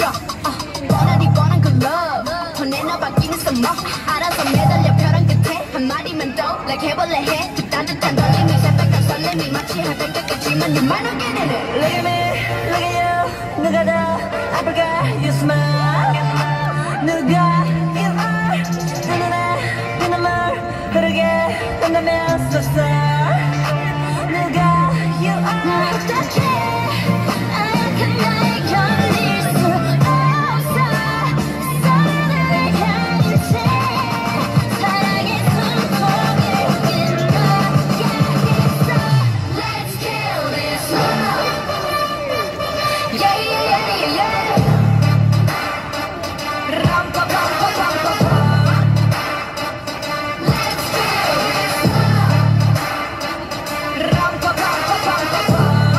멈춰 뻔하니 뻔한 그 love 보내나 바뀌는 some more 알아서 매달려 벼랑 끝에 한 마디만 더 like 해볼래 해 그 따뜻한 떨림이 새빨간 설렘이 마치 하던 끝까지만 You might not get in it Look at me, look at you 누가 더 아플까 You smile 누가 you are 내 눈에 그 눈물 흐르게 한다면 so sorry 누가 you are 어떡해 아약한 나의 견딜 수 없어 서로를 향해 사랑의 숨통을 끊어야겠어 Let's kill this love Yeah yeah yeah yeah yeah Ram pa pam pa pam pa pam Let's kill this love Ram pa pam pa pam pa pam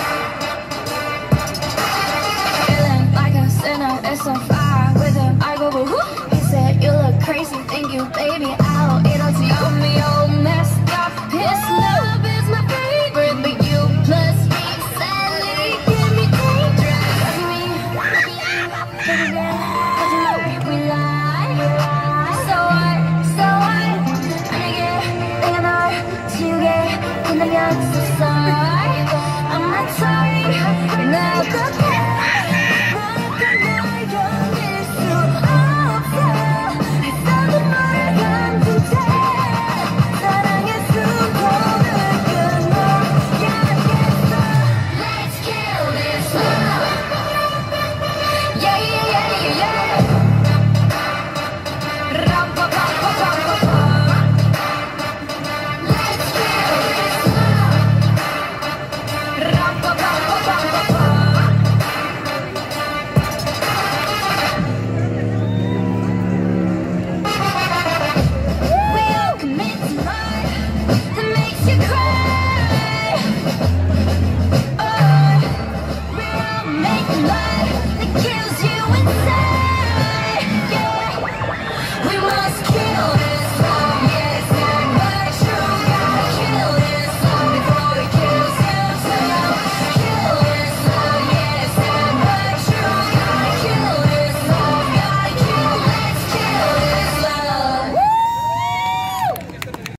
Feeling like a sinner, it's so far with him I go woo. He said you look crazy, thank you baby I'll eat until you got me all messed up His love is my favorite but you plus me sadly give me dangerous Love me, baby girl